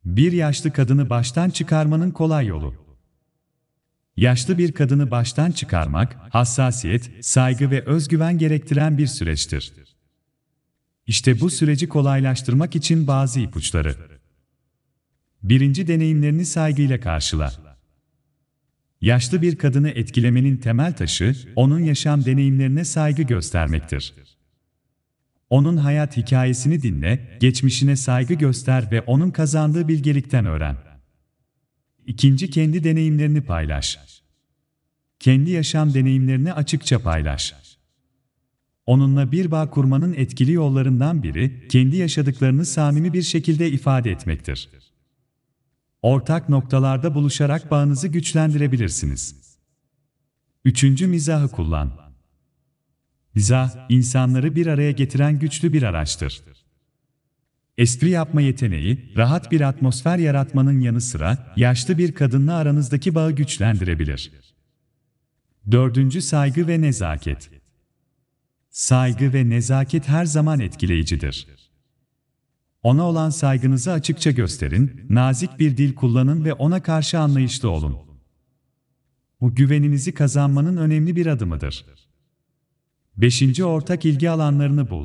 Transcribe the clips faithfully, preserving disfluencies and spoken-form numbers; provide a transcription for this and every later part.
Bir yaşlı kadını baştan çıkarmanın kolay yolu. Yaşlı bir kadını baştan çıkarmak, hassasiyet, saygı ve özgüven gerektiren bir süreçtir. İşte bu süreci kolaylaştırmak için bazı ipuçları. Birinci, deneyimlerini saygıyla karşıla. Yaşlı bir kadını etkilemenin temel taşı, onun yaşam deneyimlerine saygı göstermektir. Onun hayat hikayesini dinle, geçmişine saygı göster ve onun kazandığı bilgelikten öğren. İkinci, kendi deneyimlerini paylaş. Kendi yaşam deneyimlerini açıkça paylaş. Onunla bir bağ kurmanın etkili yollarından biri, kendi yaşadıklarını samimi bir şekilde ifade etmektir. Ortak noktalarda buluşarak bağınızı güçlendirebilirsiniz. Üçüncü, mizahı kullan. Mizah, insanları bir araya getiren güçlü bir araçtır. Espri yapma yeteneği, rahat bir atmosfer yaratmanın yanı sıra, yaşlı bir kadınla aranızdaki bağı güçlendirebilir. Dördüncü, saygı ve nezaket. Saygı ve nezaket her zaman etkileyicidir. Ona olan saygınızı açıkça gösterin, nazik bir dil kullanın ve ona karşı anlayışlı olun. Bu, güveninizi kazanmanın önemli bir adımıdır. Beşinci, ortak ilgi alanlarını bul.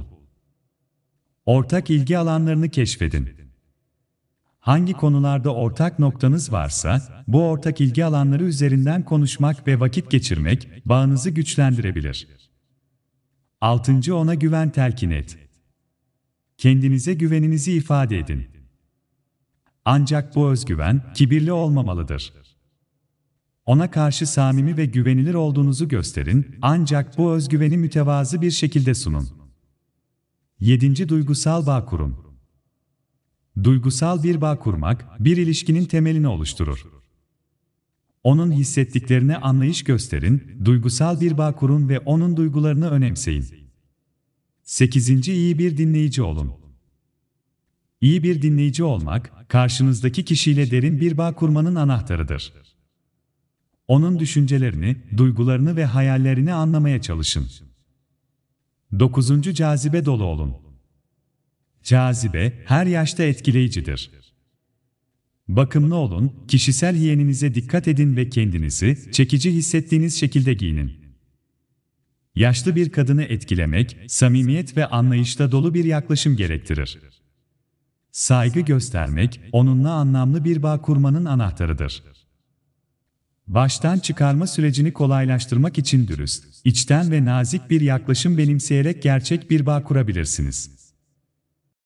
Ortak ilgi alanlarını keşfedin. Hangi konularda ortak noktanız varsa, bu ortak ilgi alanları üzerinden konuşmak ve vakit geçirmek, bağınızı güçlendirebilir. Altıncı, ona güven telkin et. Kendinize güveninizi ifade edin. Ancak bu özgüven, kibirli olmamalıdır. Ona karşı samimi ve güvenilir olduğunuzu gösterin, ancak bu özgüveni mütevazı bir şekilde sunun. Yedinci, duygusal bağ kurun. Duygusal bir bağ kurmak, bir ilişkinin temelini oluşturur. Onun hissettiklerine anlayış gösterin, duygusal bir bağ kurun ve onun duygularını önemseyin. Sekizinci, iyi bir dinleyici olun. İyi bir dinleyici olmak, karşınızdaki kişiyle derin bir bağ kurmanın anahtarıdır. Onun düşüncelerini, duygularını ve hayallerini anlamaya çalışın. Dokuzuncu, cazibe dolu olun. Cazibe, her yaşta etkileyicidir. Bakımlı olun, kişisel hiyeninize dikkat edin ve kendinizi çekici hissettiğiniz şekilde giyinin. Yaşlı bir kadını etkilemek, samimiyet ve anlayışla dolu bir yaklaşım gerektirir. Saygı göstermek, onunla anlamlı bir bağ kurmanın anahtarıdır. Baştan çıkarma sürecini kolaylaştırmak için dürüst, içten ve nazik bir yaklaşım benimseyerek gerçek bir bağ kurabilirsiniz.